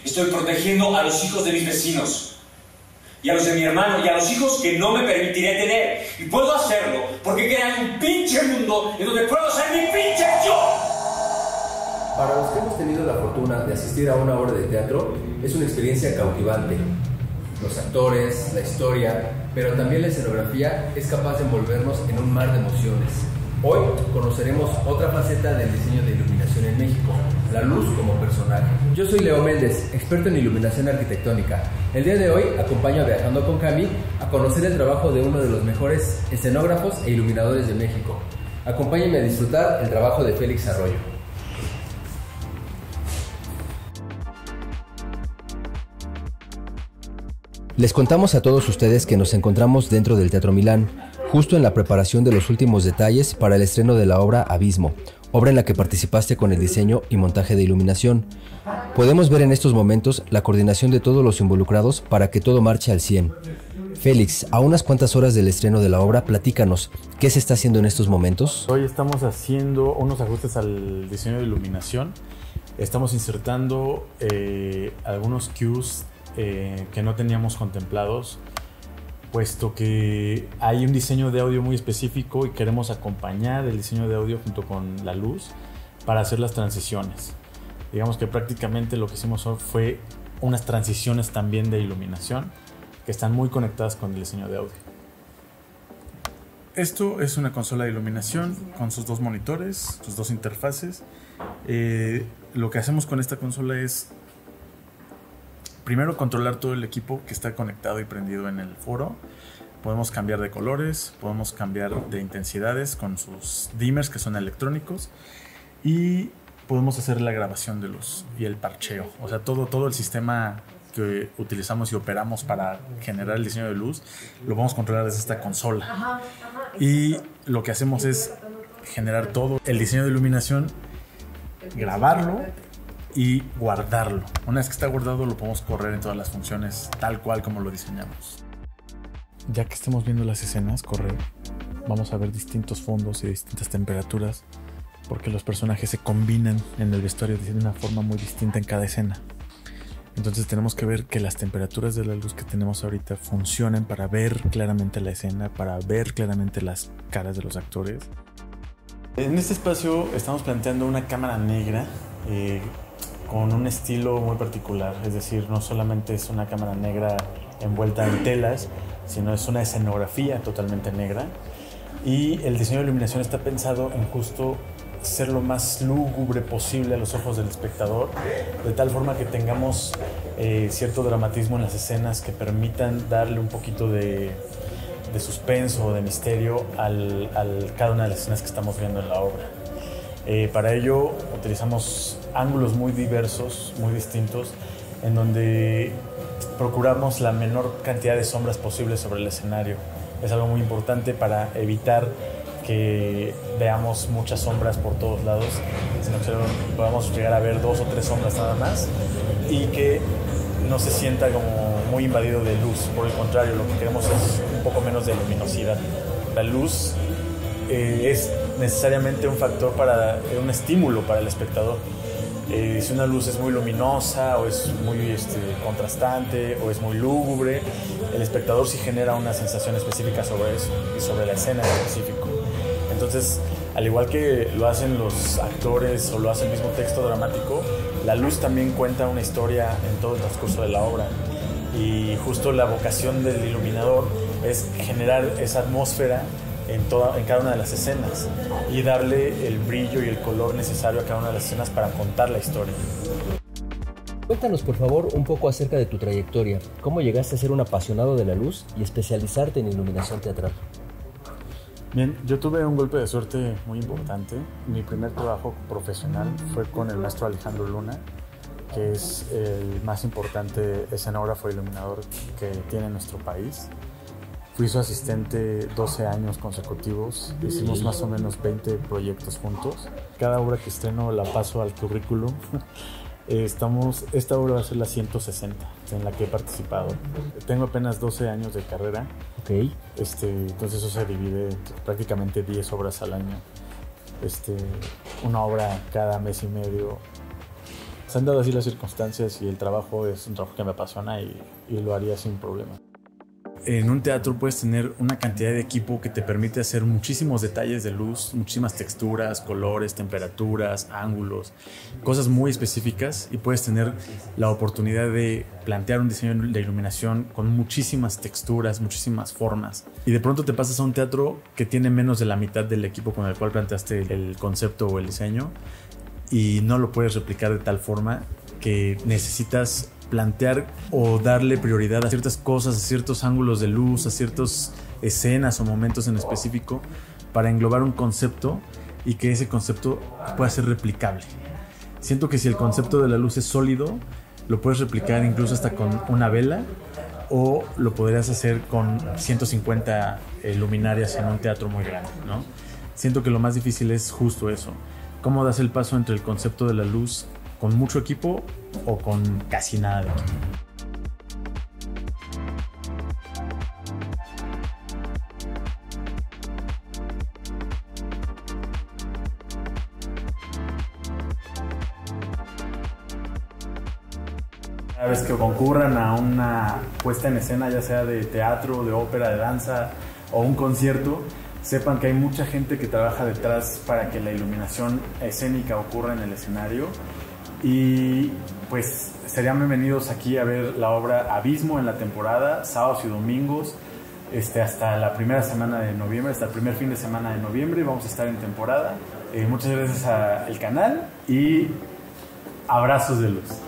Estoy protegiendo a los hijos de mis vecinos. Y a los de mi hermano, y a los hijos que no me permitiré tener. Y puedo hacerlo porque crean un pinche mundo en donde puedo ser mi pinche yo. Para los que hemos tenido la fortuna de asistir a una obra de teatro, es una experiencia cautivante. Los actores, la historia, pero también la escenografía es capaz de envolvernos en un mar de emociones. Hoy conoceremos otra faceta del diseño de iluminación en México, la luz como personaje. Yo soy Leo Méndez, experto en iluminación arquitectónica. El día de hoy acompaño a Viajando con Cami a conocer el trabajo de uno de los mejores escenógrafos e iluminadores de México. Acompáñenme a disfrutar el trabajo de Félix Arroyo. Les contamos a todos ustedes que nos encontramos dentro del Teatro Milán, justo en la preparación de los últimos detalles para el estreno de la obra Abismo, obra en la que participaste con el diseño y montaje de iluminación. Podemos ver en estos momentos la coordinación de todos los involucrados para que todo marche al 100. Félix, a unas cuantas horas del estreno de la obra, platícanos, ¿qué se está haciendo en estos momentos? Hoy estamos haciendo unos ajustes al diseño de iluminación. Estamos insertando algunos cues que no teníamos contemplados, puesto que hay un diseño de audio muy específico y queremos acompañar el diseño de audio junto con la luz para hacer las transiciones. Digamos que prácticamente lo que hicimos hoy fue unas transiciones también de iluminación que están muy conectadas con el diseño de audio. Esto es una consola de iluminación con sus dos monitores, sus dos interfaces. Lo que hacemos con esta consola es primero controlar todo el equipo que está conectado y prendido en el foro. Podemos cambiar de colores, podemos cambiar de intensidades con sus dimmers que son electrónicos y podemos hacer la grabación de luz y el parcheo. O sea, todo el sistema que utilizamos y operamos para generar el diseño de luz lo podemos controlar desde esta consola. Y lo que hacemos es generar todo el diseño de iluminación, grabarlo y guardarlo. Una vez que está guardado lo podemos correr en todas las funciones tal cual como lo diseñamos. Ya que estemos viendo las escenas correr, vamos a ver distintos fondos y distintas temperaturas porque los personajes se combinan en el vestuario de una forma muy distinta en cada escena. Entonces tenemos que ver que las temperaturas de la luz que tenemos ahorita funcionen para ver claramente la escena, para ver claramente las caras de los actores. En este espacio estamos planteando una cámara negra con un estilo muy particular, es decir, no solamente es una cámara negra envuelta en telas, sino es una escenografía totalmente negra y el diseño de iluminación está pensado en justo ser lo más lúgubre posible a los ojos del espectador, de tal forma que tengamos cierto dramatismo en las escenas que permitan darle un poquito de suspenso o de misterio a cada una de las escenas que estamos viendo en la obra. Para ello utilizamos ángulos muy diversos, muy distintos, en donde procuramos la menor cantidad de sombras posibles sobre el escenario. Es algo muy importante para evitar que veamos muchas sombras por todos lados, sino que podamos llegar a ver 2 o 3 sombras nada más y que no se sienta como muy invadido de luz. Por el contrario, lo que queremos es un poco menos de luminosidad. La luz es necesariamente un factor un estímulo para el espectador. Si una luz es muy luminosa o es muy contrastante o es muy lúgubre, el espectador sí genera una sensación específica sobre eso y sobre la escena en específico. Entonces, al igual que lo hacen los actores o lo hace el mismo texto dramático, la luz también cuenta una historia en todo el transcurso de la obra. Y justo la vocación del iluminador es generar esa atmósfera en cada una de las escenas y darle el brillo y el color necesario a cada una de las escenas para contar la historia. Cuéntanos por favor un poco acerca de tu trayectoria. ¿Cómo llegaste a ser un apasionado de la luz y especializarte en iluminación teatral? Bien, yo tuve un golpe de suerte muy importante. Mi primer trabajo profesional fue con el maestro Alejandro Luna, que es el más importante escenógrafo e iluminador que tiene nuestro país. Fui su asistente 12 años consecutivos, hicimos más o menos 20 proyectos juntos. Cada obra que estreno la paso al currículum. Esta obra va a ser la 160 en la que he participado. Tengo apenas 12 años de carrera. Okay. Entonces eso se divide prácticamente 10 obras al año. Una obra cada mes y medio. se han dado así las circunstancias y el trabajo es un trabajo que me apasiona y lo haría sin problema. En un teatro puedes tener una cantidad de equipo que te permite hacer muchísimos detalles de luz, muchísimas texturas, colores, temperaturas, ángulos, cosas muy específicas, y puedes tener la oportunidad de plantear un diseño de iluminación con muchísimas texturas, muchísimas formas. Y de pronto te pasas a un teatro que tiene menos de la mitad del equipo con el cual planteaste el concepto o el diseño y no lo puedes replicar de tal forma que necesitas plantear o darle prioridad a ciertas cosas, a ciertos ángulos de luz, a ciertas escenas o momentos en específico para englobar un concepto y que ese concepto pueda ser replicable. Siento que si el concepto de la luz es sólido, lo puedes replicar incluso hasta con una vela, o lo podrías hacer con 150 luminarias en un teatro muy grande, ¿no? Siento que lo más difícil es justo eso. ¿Cómo das el paso entre el concepto de la luz con mucho equipo o con casi nada de equipo? Cada vez que concurran a una puesta en escena, ya sea de teatro, de ópera, de danza o un concierto, sepan que hay mucha gente que trabaja detrás para que la iluminación escénica ocurra en el escenario. Y pues serían bienvenidos aquí a ver la obra Abismo en la temporada, sábados y domingos, hasta la primera semana de noviembre, hasta el primer fin de semana de noviembre vamos a estar en temporada. Muchas gracias al canal y abrazos de luz.